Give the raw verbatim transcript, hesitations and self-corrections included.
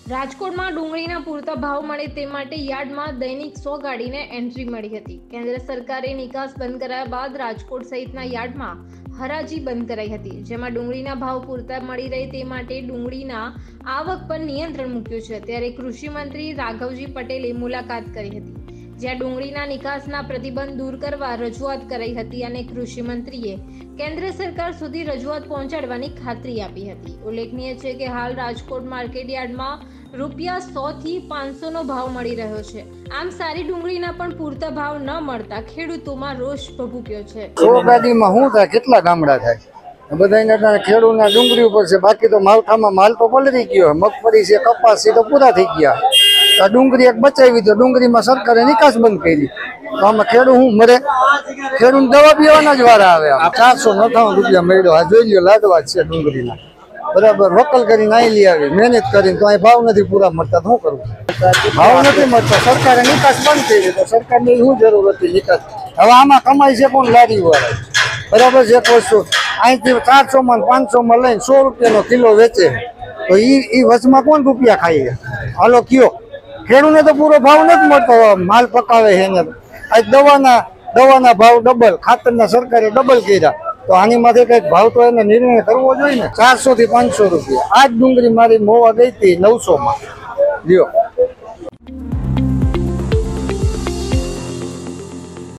રાજકોટમાં ડુંગળીના પૂરતા ભાવ મળે તે માટે યાર્ડમાં દૈનિક સો ગાડીને એન્ટ્રી મળી હતી। કેન્દ્ર સરકારે નિકાસ બંધ કરાયા બાદ રાજકોટ સહિતના યાર્ડમાં હરાજી બંધ કરાઈ હતી, જેમાં ડુંગળીના ભાવ પૂરતા મળી રહે તે માટે ડુંગળીના આવક પર નિયંત્રણ મૂક્યું છે। ત્યારે કૃષિ મંત્રી રાઘવજી પટેલે મુલાકાત કરી હતી, જ્યાં ડુંગળીના નિકાસના પ્રતિબંધ દૂર કરવા રજૂઆત કરાઈ હતી અને કૃષિ મંત્રીએ કેન્દ્ર સરકાર સુધી રજૂઆત પહોંચાડવાની ખાતરી આપી હતી। ઉલ્લેખનીય છે કે હાલ રાજકોટ માર્કેટ યાર્ડમાં રૂપિયા સો થી પાંચસો નો ભાવ મળી રહ્યો છે। આમ સારી ડુંગળીના પણ પૂરતા ભાવ ન મળતા ખેડૂતોમાં રોષ ભભૂક્યો છે। સો ગાડીમાં શું થાય, કેટલા ગામડા થાય, બધાને ખેડૂતના ડુંગળી ઉપર છે, બાકી તો માલખામાં માલ તો પલળી ગયો, મગફળી છે, કપાસ છે તો પૂરા થઈ ગયા। આ ડુંગળી એક બચાવી તો ડુંગળીમાં સરકારે નિકાસ બંધ કરી, તો આમાં ખેડૂત શું મરે? ખેડૂત દવા પીવાના જ વારા આવે। ચારસો નવ્વાણું રૂપિયા મળ્યો, આ જોઈ લો લાડવા છે ડુંગળીના, બરાબર વકલ કરીને અહીં લઈ આવી, મહેનત કરીને તો અહીં ભાવ નથી પૂરા મળતા, શું કરવું? ભાવ નથી મળતા, સરકારે નિકાસ બંધ કરી તો સરકારની શું જરૂર હતી નિકાસ? હવે આમાં કમાઈ છે કોણ? લારી વાળા, બરાબર છે। એક વસ્તુ અહીંથી ચારસો માં પાંચસો માં લઈને સો રૂપિયાનો કિલો વેચે તો એ વચમાં કોણ રૂપિયા ખાઈ? હાલો કયો, ખેડૂતને તો પૂરો ભાવ નથી મળતો, માલ પકાવે છે ને આ દવાના દવાના ભાવ ડબલ, ખાતરના સરકારે ડબલ કર્યા, તો આની માથે કઈક ભાવ તો એને નિર્ણય કરવો જોઈએ ને। ચારસો થી પાંચસો રૂપિયા આજ ડુંગળી મારી મોવા ગઈ હતી નવસો માં, લ્યો।